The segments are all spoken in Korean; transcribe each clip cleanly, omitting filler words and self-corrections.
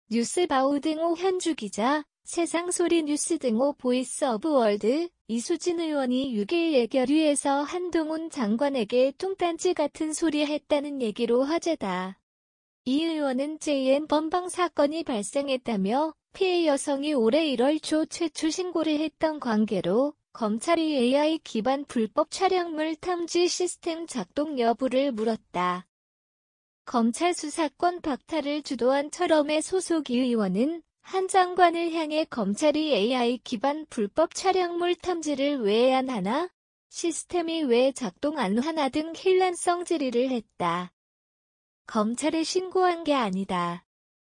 뉴스바우 등호 현주 기자, 세상소리 뉴스 등호 보이스 오브 월드, 이수진 의원이 6일 예결위에서 한동훈 장관에게 뚱딴지 같은 소리 했다는 얘기로 화제다. 이 의원은 JN 번방 사건이 발생했다며 피해 여성이 올해 1월 초 최초 신고를 했던 관계로 검찰이 AI 기반 불법 촬영물 탐지 시스템 작동 여부를 물었다. 검찰 수사권 박탈을 주도한 철험의 소속 이 의원은 한 장관을 향해 검찰이 AI 기반 불법 촬영물 탐지를 왜 안 하나? 시스템이 왜 작동 안 하나 등 혼란성 질의를 했다. 검찰에 신고한 게 아니다.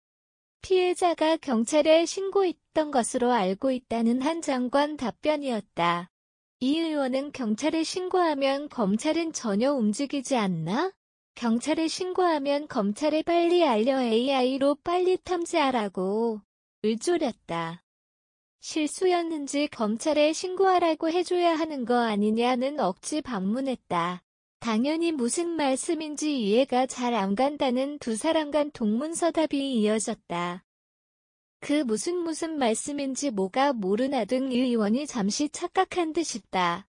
피해자가 경찰에 신고했던 것으로 알고 있다는 한 장관 답변이었다. 이 의원은 경찰에 신고하면 검찰은 전혀 움직이지 않나? 경찰에 신고하면 검찰에 빨리 알려 AI로 빨리 탐지하라고 을조렸다. 실수였는지 검찰에 신고하라고 해줘야 하는 거 아니냐는 억지 반문했다. 당연히 무슨 말씀인지 이해가 잘 안 간다는 두 사람 간 동문서답이 이어졌다. 그 무슨 말씀인지 뭐가 모르나 등 이 의원이 잠시 착각한 듯 싶다.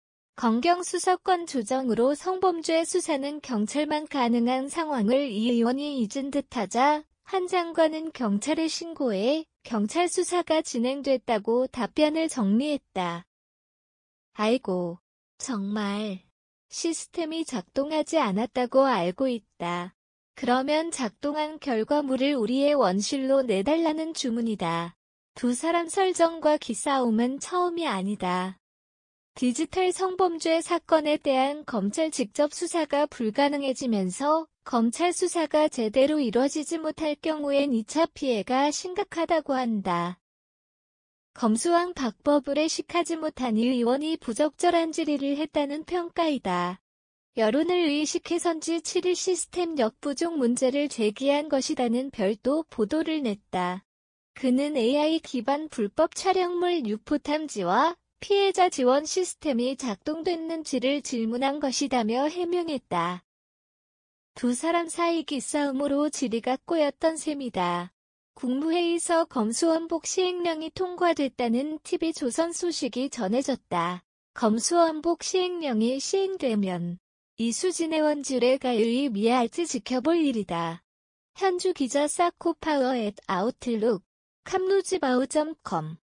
검경수사권 조정으로 성범죄 수사는 경찰만 가능한 상황을 이 의원이 잊은 듯하자 한 장관은 경찰에 신고해 경찰 수사가 진행됐다고 답변을 정리했다. 아이고, 정말 시스템이 작동하지 않았다고 알고 있다. 그러면 작동한 결과물을 우리의 원실로 내달라는 주문이다. 두 사람 설정과 기싸움은 처음이 아니다. 디지털 성범죄 사건에 대한 검찰 직접 수사가 불가능해지면서 검찰 수사가 제대로 이뤄지지 못할 경우엔 2차 피해가 심각하다고 한다. 검수왕 박법을 의식하지 못한 이 의원이 부적절한 질의를 했다는 평가이다. 여론을 의식해서인지 7일 시스템 역부족 문제를 제기한 것이다는 별도 보도를 냈다. 그는 AI 기반 불법 촬영물 유포 탐지와 피해자 지원 시스템이 작동됐는지를 질문한 것이다며 해명했다. 두 사람 사이 기싸움으로 질의가 꼬였던 셈이다. 국무회의에서 검수완복 시행령이 통과됐다는 TV조선 소식이 전해졌다. 검수완복 시행령이 시행되면 이수진 의원 지뢰가 유의미할지 지켜볼 일이다. 현주 기자 사코파워 @아웃룩, 캄루지바우.com